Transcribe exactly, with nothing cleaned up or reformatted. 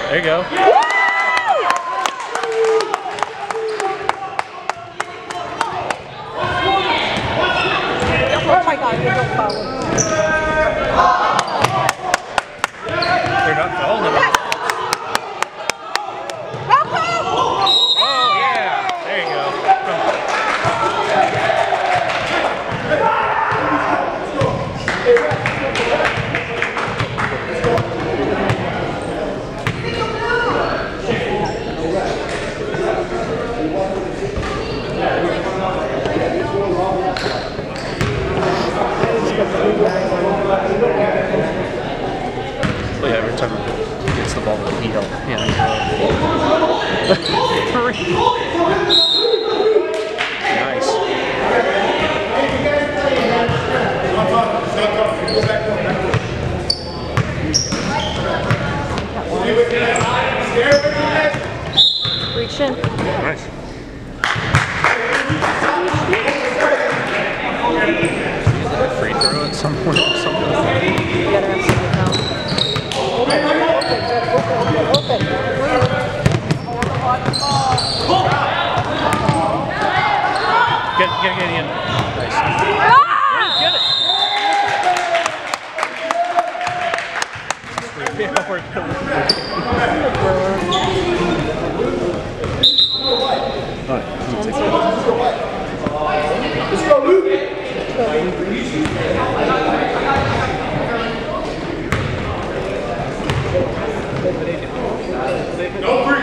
There you go. Oh my God, you don't foul. They're not fouling them. Oh yeah, there you go. Well, yeah, every time he gets the ball, he helps. Yeah. Nice. Reach in. Nice. Free throw at some point or something. You gotta have something out. Open, open, open, open. Get, get, get in. Nice. Ah! Get it. Yeah, we're killing it. Let's go, Luke. No free.